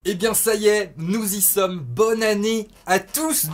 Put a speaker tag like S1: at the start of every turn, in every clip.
S1: Eh bien ça y est, nous y sommes, bonne année à tous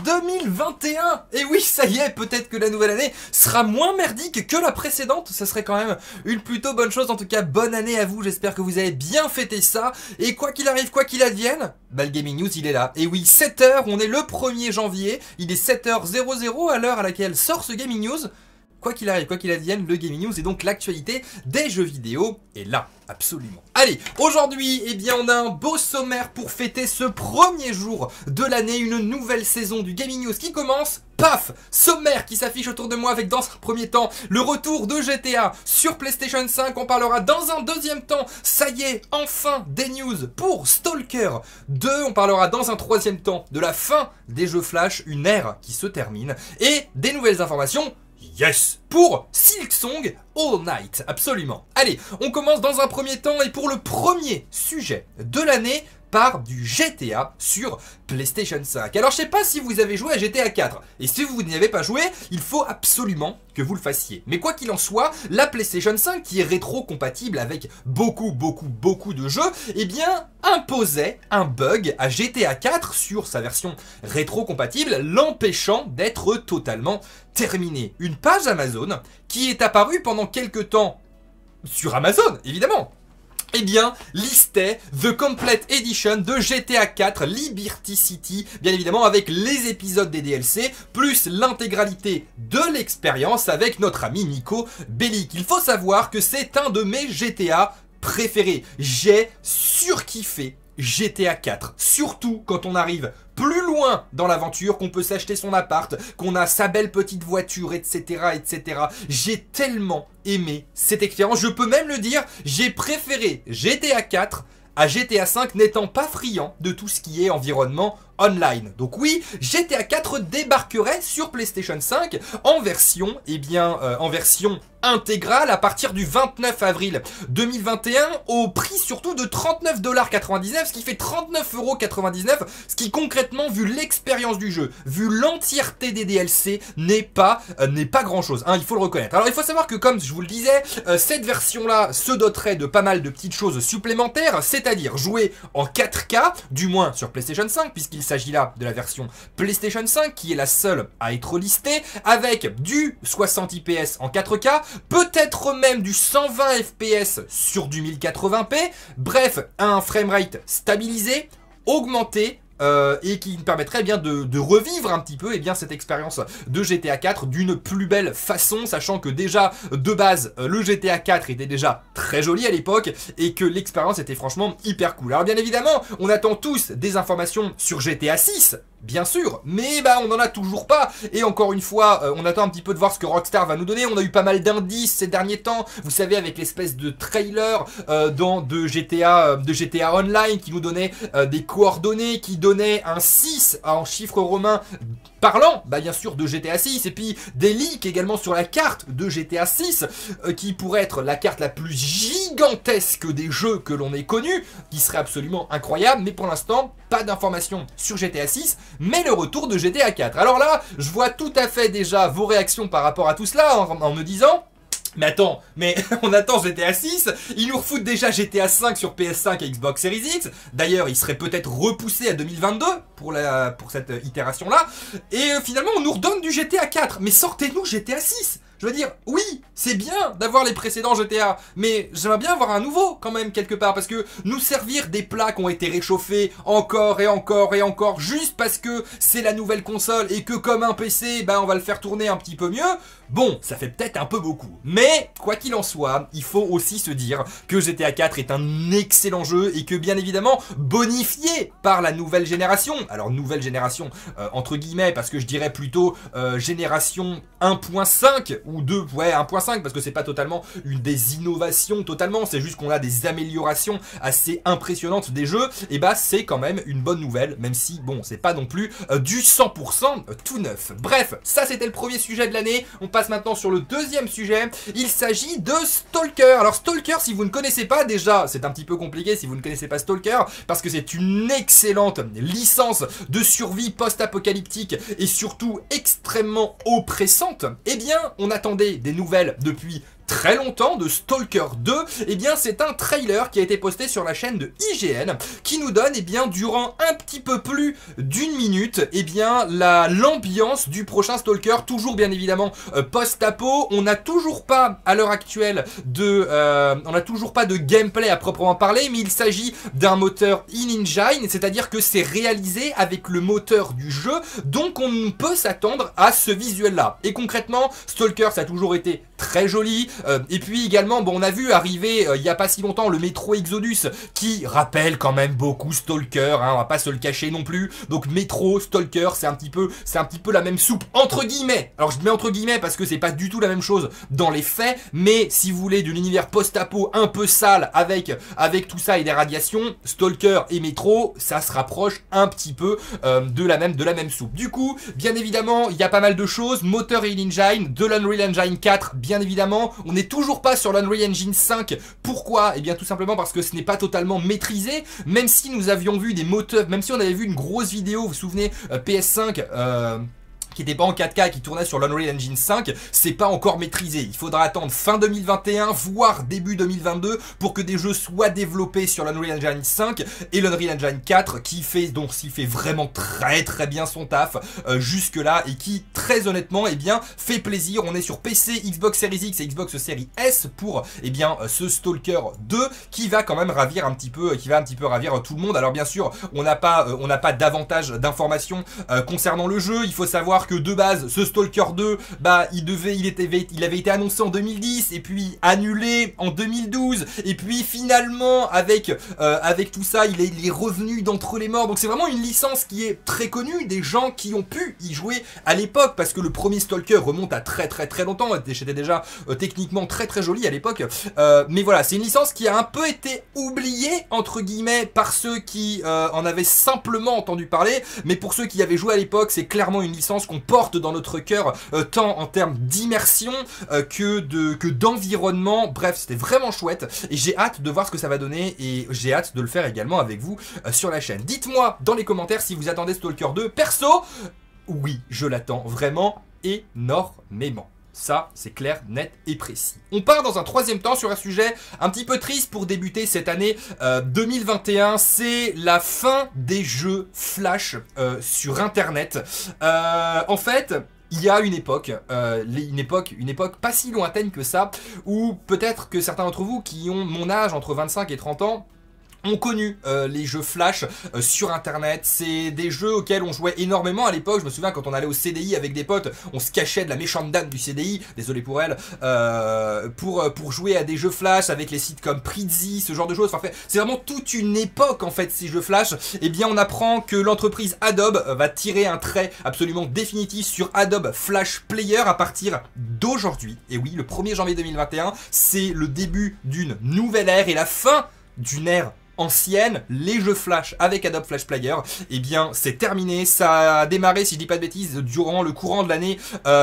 S1: 2021. Et oui, ça y est, peut-être que la nouvelle année sera moins merdique que la précédente, ça serait quand même une plutôt bonne chose. En tout cas, bonne année à vous, j'espère que vous avez bien fêté ça. Et quoi qu'il arrive, quoi qu'il advienne, bah le Gaming News il est là. Et oui, 7h, on est le 1er janvier, il est 7h00 à l'heure à laquelle sort ce Gaming News. Quoi qu'il arrive, quoi qu'il advienne, le Gaming News et donc l'actualité des jeux vidéo est là, absolument. Allez, aujourd'hui, eh bien, on a un beau sommaire pour fêter ce premier jour de l'année, une nouvelle saison du Gaming News qui commence. Paf! Sommaire qui s'affiche autour de moi avec dans un premier temps le retour de GTA sur PlayStation 5. On parlera dans un deuxième temps, ça y est, enfin des news pour Stalker 2. On parlera dans un troisième temps de la fin des jeux Flash, une ère qui se termine et des nouvelles informations. Yes! Pour Silksong All Night, absolument. Allez, on commence dans un premier temps et pour le premier sujet de l'année, par du GTA sur PlayStation 5. Alors je sais pas si vous avez joué à GTA 4, et si vous n'y avez pas joué, il faut absolument que vous le fassiez. Mais quoi qu'il en soit, la PlayStation 5, qui est rétro-compatible avec beaucoup de jeux, eh bien imposait un bug à GTA 4 sur sa version rétro-compatible, l'empêchant d'être totalement terminé. Une page Amazon qui est apparue pendant quelques temps sur Amazon, évidemment. Eh bien, listait The Complete Edition de GTA 4 Liberty City, bien évidemment avec les épisodes des DLC, plus l'intégralité de l'expérience avec notre ami Nico Bellic. Il faut savoir que c'est un de mes GTA préférés. J'ai surkiffé GTA 4, surtout quand on arrive plus loin dans l'aventure, qu'on peut s'acheter son appart, qu'on a sa belle petite voiture, etc. etc. J'ai tellement aimé cette expérience, je peux même le dire, j'ai préféré GTA 4 à GTA 5 n'étant pas friand de tout ce qui est environnement online. Donc oui, GTA 4 débarquerait sur PlayStation 5 en version, en version intégrale à partir du 29 avril 2021 au prix surtout de 39,99 $, ce qui fait 39,99 €, ce qui concrètement, vu l'expérience du jeu, vu l'entièreté des DLC, n'est pas grand chose, hein, il faut le reconnaître. Alors il faut savoir que comme je vous le disais, cette version là se doterait de pas mal de petites choses supplémentaires, c'est-à-dire jouer en 4K, du moins sur PlayStation 5, puisqu'il s'agit là de la version PlayStation 5 qui est la seule à être listée, avec du 60 IPS en 4K, peut-être même du 120 FPS sur du 1080p, bref, un framerate stabilisé, augmenté, et qui me permettrait eh bien de revivre un petit peu cette expérience de GTA 4 d'une plus belle façon, sachant que déjà de base le GTA 4 était déjà très joli à l'époque et que l'expérience était franchement hyper cool. Alors bien évidemment, on attend tous des informations sur GTA 6, bien sûr, mais on n'en a toujours pas. Et encore une fois, on attend un petit peu de voir ce que Rockstar va nous donner. On a eu pas mal d'indices ces derniers temps, vous savez, avec l'espèce de trailer de GTA Online qui nous donnait des coordonnées, qui donnait un 6 en chiffres romains parlant, bien sûr, de GTA 6, et puis des leaks également sur la carte de GTA 6, qui pourrait être la carte la plus gigantesque des jeux que l'on ait connue, qui serait absolument incroyable, mais pour l'instant, pas d'informations sur GTA 6, mais le retour de GTA 4. Alors là, je vois tout à fait déjà vos réactions par rapport à tout cela, en me disant... Mais attends, on attend GTA 6, ils nous refoutent déjà GTA 5 sur PS5 et Xbox Series X, d'ailleurs il serait peut-être repoussé à 2022 pour cette itération-là, et finalement on nous redonne du GTA 4, mais sortez-nous GTA 6. Je veux dire, oui, c'est bien d'avoir les précédents GTA, mais j'aimerais bien avoir un nouveau quand même quelque part, parce que nous servir des plats qui ont été réchauffés encore et encore et encore, juste parce que c'est la nouvelle console et que comme un PC, on va le faire tourner un petit peu mieux, bon, ça fait peut-être un peu beaucoup. Mais, quoi qu'il en soit, il faut aussi se dire que GTA 4 est un excellent jeu et que bien évidemment, bonifié par la nouvelle génération, alors nouvelle génération entre guillemets, parce que je dirais plutôt génération 1.5 ou 2, ouais 1.5 parce que c'est pas totalement une des innovations totalement, c'est juste qu'on a des améliorations assez impressionnantes des jeux, et c'est quand même une bonne nouvelle, même si bon c'est pas non plus du 100% tout neuf. Bref, ça c'était le premier sujet de l'année, on passe maintenant sur le deuxième sujet, il s'agit de Stalker. Alors Stalker, si vous ne connaissez pas, déjà c'est un petit peu compliqué si vous ne connaissez pas Stalker, parce que c'est une excellente licence de survie post-apocalyptique et surtout extrêmement oppressante. Eh bien, on attendait des nouvelles depuis très longtemps de Stalker 2, eh bien c'est un trailer qui a été posté sur la chaîne de IGN qui nous donne eh bien durant un petit peu plus d'une minute eh bien l'ambiance du prochain Stalker, toujours bien évidemment post-apo. On n'a toujours pas à l'heure actuelle de gameplay à proprement parler, mais il s'agit d'un moteur in-engine, c'est-à-dire que c'est réalisé avec le moteur du jeu, donc on peut s'attendre à ce visuel là. Et concrètement, Stalker ça a toujours été très joli, et puis également bon, on a vu arriver il y a pas si longtemps le Metro Exodus qui rappelle quand même beaucoup Stalker, hein, on va pas se le cacher non plus. Donc Metro, Stalker, c'est un petit peu la même soupe entre guillemets. Alors je mets entre guillemets parce que c'est pas du tout la même chose dans les faits, mais si vous voulez de l'univers post-apo un peu sale avec tout ça et des radiations, Stalker et Metro, ça se rapproche un petit peu de la même soupe. Du coup, bien évidemment, il y a pas mal de choses, moteur et engine, de l'Unreal Engine 4, bien évidemment, on n'est toujours pas sur l'Unreal Engine 5. Pourquoi? Eh bien tout simplement parce que ce n'est pas totalement maîtrisé, même si nous avions vu des moteurs, même si on avait vu une grosse vidéo, vous vous souvenez, PS5 qui n'était pas en 4K, qui tournait sur l'Unreal Engine 5, c'est pas encore maîtrisé. Il faudra attendre fin 2021, voire début 2022, pour que des jeux soient développés sur l'Unreal Engine 5 et l'Unreal Engine 4, qui fait vraiment très bien son taf jusque là, et qui très honnêtement eh bien fait plaisir. On est sur PC, Xbox Series X et Xbox Series S pour eh bien ce Stalker 2 qui va quand même ravir un petit peu, ravir tout le monde. Alors bien sûr, on n'a pas davantage d'informations concernant le jeu. Il faut savoir que de base ce Stalker 2 bah il avait été annoncé en 2010 et puis annulé en 2012, et puis finalement avec tout ça il est revenu d'entre les morts. Donc c'est vraiment une licence qui est très connue, des gens qui ont pu y jouer à l'époque, parce que le premier Stalker remonte à très longtemps, c'était déjà techniquement très joli à l'époque, mais voilà, c'est une licence qui a un peu été oubliée entre guillemets par ceux qui en avaient simplement entendu parler, mais pour ceux qui avaient joué à l'époque, c'est clairement une licence qu'on porte dans notre cœur, tant en termes d'immersion que d'environnement. Bref, c'était vraiment chouette et j'ai hâte de voir ce que ça va donner, et j'ai hâte de le faire également avec vous sur la chaîne. Dites-moi dans les commentaires si vous attendez Stalker 2. Perso, oui, je l'attends vraiment énormément. Ça, c'est clair, net et précis. On part dans un troisième temps sur un sujet un petit peu triste pour débuter cette année 2021. C'est la fin des jeux Flash sur Internet. En fait, il y a une époque pas si lointaine que ça, où peut-être que certains d'entre vous qui ont mon âge, entre 25 et 30 ans, ont connu les jeux Flash sur Internet. C'est des jeux auxquels on jouait énormément à l'époque. Je me souviens quand on allait au CDI avec des potes, on se cachait de la méchante dame du CDI, désolé pour elle, pour jouer à des jeux Flash avec les sites comme Prizzy, ce genre de choses. Enfin, c'est vraiment toute une époque en fait ces jeux Flash. Et bien on apprend que l'entreprise Adobe va tirer un trait absolument définitif sur Adobe Flash Player à partir d'aujourd'hui. Et oui, le 1er janvier 2021, c'est le début d'une nouvelle ère et la fin d'une ère ancienne. Les jeux Flash avec Adobe Flash Player, eh bien c'est terminé. Ça a démarré, si je dis pas de bêtises, durant le courant de l'année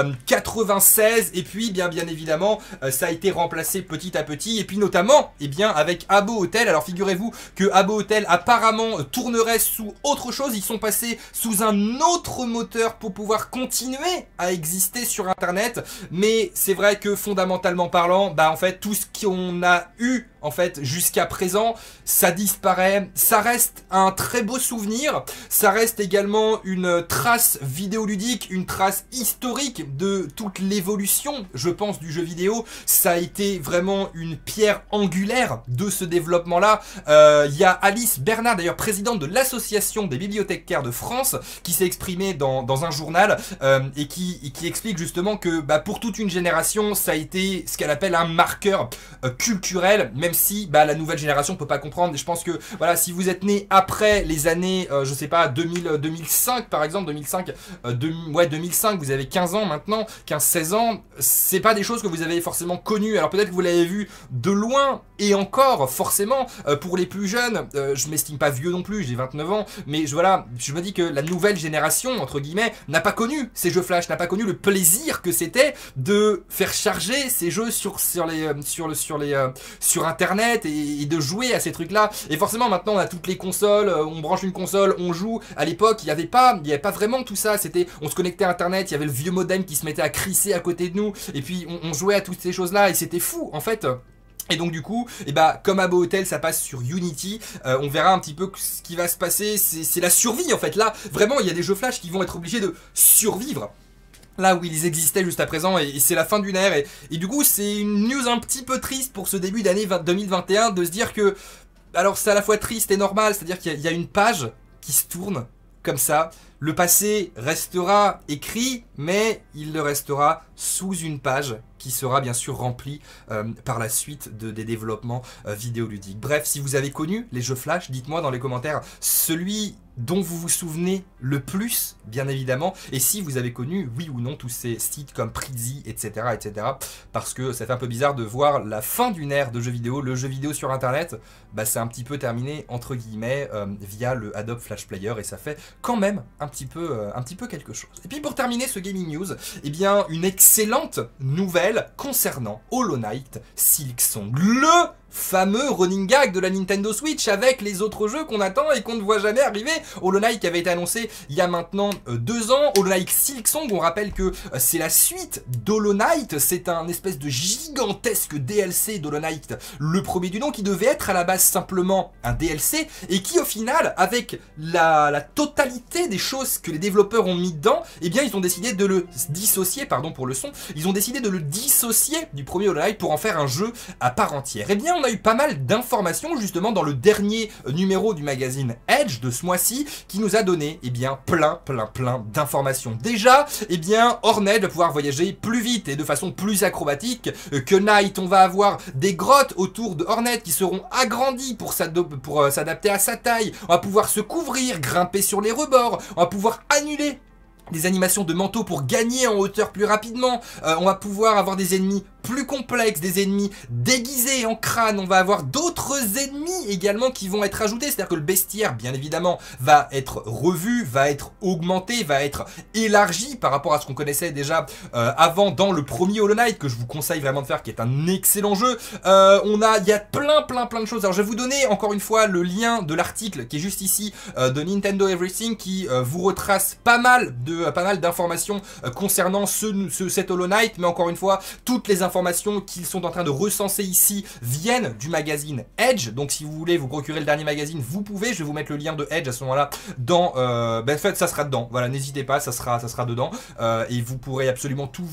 S1: 96, et puis bien évidemment ça a été remplacé petit à petit, et puis notamment eh bien avec Habbo Hotel. Alors figurez-vous que Habbo Hotel apparemment tournerait sous autre chose. Ils sont passés sous un autre moteur pour pouvoir continuer à exister sur Internet, mais c'est vrai que fondamentalement parlant, bah en fait tout ce qu'on a eu en fait jusqu'à présent, ça disparaît. Ça reste un très beau souvenir, ça reste également une trace vidéoludique, une trace historique de toute l'évolution, je pense, du jeu vidéo. Ça a été vraiment une pierre angulaire de ce développement là. Il y a Alice Bernard, d'ailleurs présidente de l'association des bibliothécaires de France, qui s'est exprimée dans un journal et qui explique justement que bah, pour toute une génération ça a été ce qu'elle appelle un marqueur culturel, même si bah, la nouvelle génération ne peut pas comprendre. Et je pense que voilà, si vous êtes né après les années je sais pas 2005 par exemple, 2005, vous avez 15 ans maintenant, 15-16 ans, c'est pas des choses que vous avez forcément connues. Alors peut-être que vous l'avez vu de loin, et encore forcément pour les plus jeunes, je m'estime pas vieux non plus, j'ai 29 ans, mais voilà, je me dis que la nouvelle génération entre guillemets n'a pas connu ces jeux Flash, n'a pas connu le plaisir que c'était de faire charger ces jeux sur Internet et de jouer à ces trucs là. Et forcément maintenant on a toutes les consoles, on branche une console, on joue. À l'époque il n'y avait pas vraiment tout ça, c'était on se connectait à internet, il y avait le vieux modem qui se mettait à crisser à côté de nous, et puis on jouait à toutes ces choses là, et c'était fou en fait. Et donc du coup, et bah, comme à Beau Hotel, ça passe sur Unity, on verra un petit peu ce qui va se passer, c'est la survie en fait. Là, vraiment, il y a des jeux Flash qui vont être obligés de survivre là où ils existaient juste à présent, et c'est la fin d'une ère, et du coup, c'est une news un petit peu triste pour ce début d'année 2021, de se dire que, alors c'est à la fois triste et normal, c'est-à-dire qu'il y a une page qui se tourne comme ça. Le passé restera écrit, mais il le restera sous une page qui sera bien sûr remplie par la suite des développements vidéoludiques. Bref, si vous avez connu les jeux Flash, dites-moi dans les commentaires celui dont vous vous souvenez le plus, bien évidemment, et si vous avez connu, oui ou non, tous ces sites comme Prezi, etc., etc., parce que ça fait un peu bizarre de voir la fin d'une ère de jeux vidéo. Le jeu vidéo sur Internet, bah, c'est un petit peu terminé, entre guillemets, via le Adobe Flash Player, et ça fait quand même un petit peu quelque chose. Et puis pour terminer ce Gaming News, eh bien, une excellente nouvelle concernant Hollow Knight Silksong, le fameux running gag de la Nintendo Switch avec les autres jeux qu'on attend et qu'on ne voit jamais arriver. Hollow Knight qui avait été annoncé il y a maintenant 2 ans. Hollow Knight Silksong, on rappelle que c'est la suite d'Hollow Knight, c'est un espèce de gigantesque DLC d'Hollow Knight, le premier du nom, qui devait être à la base simplement un DLC et qui au final, avec la totalité des choses que les développeurs ont mis dedans, eh bien ils ont décidé de le dissocier, pardon pour le son, ils ont décidé de le dissocier du premier Hollow Knight pour en faire un jeu à part entière. Eh bien on a eu pas mal d'informations justement dans le dernier numéro du magazine Edge de ce mois-ci qui nous a donné plein d'informations. Déjà, Hornet va pouvoir voyager plus vite et de façon plus acrobatique que Knight. On va avoir des grottes autour de Hornet qui seront agrandies pour s'adapter à sa taille. On va pouvoir se couvrir, grimper sur les rebords. On va pouvoir annuler des animations de manteau pour gagner en hauteur plus rapidement. On va pouvoir avoir des ennemis plus complexes, des ennemis déguisés en crâne. On va avoir d'autres ennemis également qui vont être ajoutés. C'est-à-dire que le bestiaire, bien évidemment, va être revu, va être augmenté, va être élargi par rapport à ce qu'on connaissait déjà avant dans le premier Hollow Knight, que je vous conseille vraiment de faire, qui est un excellent jeu. Il y a plein de choses. Alors je vais vous donner encore une fois le lien de l'article qui est juste ici de Nintendo Everything, qui vous retrace pas mal d'informations concernant cet Hollow Knight, mais encore une fois, toutes les informations qu'ils sont en train de recenser ici viennent du magazine Edge. Donc si vous voulez vous procurer le dernier magazine, vous pouvez. Je vais vous mettre le lien de Edge à ce moment-là dans... en fait, ça sera dedans. Voilà, n'hésitez pas, ça sera dedans. Et vous pourrez absolument tout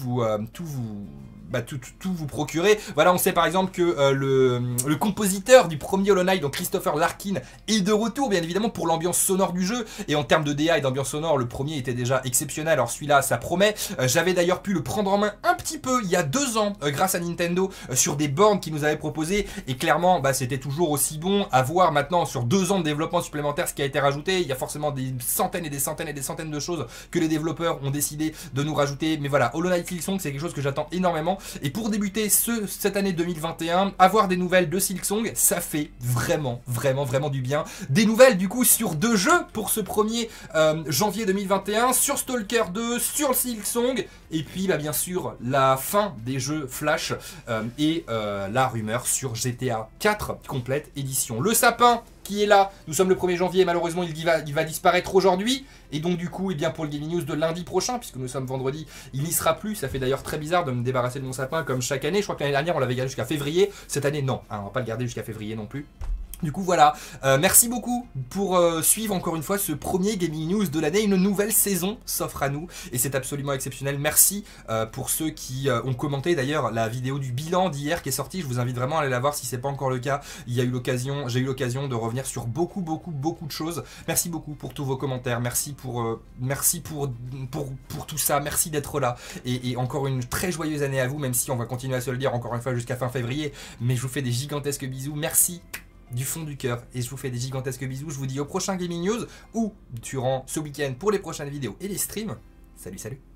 S1: vous procurer. Voilà, on sait par exemple que le compositeur du premier Hollow Knight, donc Christopher Larkin, est de retour bien évidemment pour l'ambiance sonore du jeu, et en termes de DA et d'ambiance sonore, le premier était déjà exceptionnel, alors celui-là ça promet. J'avais d'ailleurs pu le prendre en main un petit peu il y a 2 ans grâce à Nintendo sur des bornes qui nous avaient proposé, et clairement c'était toujours aussi bon. À voir maintenant sur 2 ans de développement supplémentaire ce qui a été rajouté, il y a forcément des centaines et des centaines et des centaines de choses que les développeurs ont décidé de nous rajouter, mais voilà, Hollow Knight Silksong c'est quelque chose que j'attends énormément. Et pour débuter cette année 2021, avoir des nouvelles de Silksong, ça fait vraiment du bien. Des nouvelles du coup sur 2 jeux pour ce 1er janvier 2021, sur Stalker 2, sur Silksong, et puis bien sûr la fin des jeux Flash et la rumeur sur GTA 4 complète édition. Le sapin qui est là, nous sommes le 1er janvier, malheureusement il va disparaître aujourd'hui, et donc du coup pour le Gaming News de lundi prochain, puisque nous sommes vendredi, il n'y sera plus. Ça fait d'ailleurs très bizarre de me débarrasser de mon sapin comme chaque année. Je crois que l'année dernière on l'avait gardé jusqu'à février, cette année non, on va pas le garder jusqu'à février non plus. Du coup voilà, merci beaucoup pour suivre encore une fois ce premier Gaming News de l'année. Une nouvelle saison s'offre à nous et c'est absolument exceptionnel. Merci pour ceux qui ont commenté d'ailleurs la vidéo du bilan d'hier qui est sortie. Je vous invite vraiment à aller la voir si c'est pas encore le cas. J'ai eu l'occasion de revenir sur beaucoup de choses. Merci beaucoup pour tous vos commentaires, merci pour tout ça, merci d'être là, et encore une très joyeuse année à vous, même si on va continuer à se le dire encore une fois jusqu'à fin février, mais je vous fais des gigantesques bisous, merci du fond du cœur, et je vous fais des gigantesques bisous. Je vous dis au prochain Gaming News ou durant ce week-end pour les prochaines vidéos et les streams. Salut